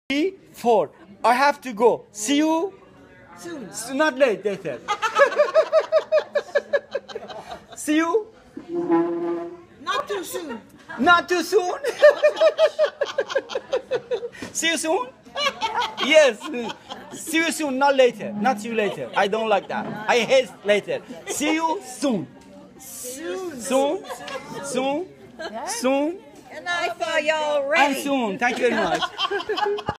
3, 4. I have to go. See you Soon. not later. See you Not too soon. not too soon. See you soon. Yes. See you soon, not later. Not see you later. I don't like that. I hate later. See you soon. Soon. Soon. Soon. Soon. And I for your And soon. Thank you very much.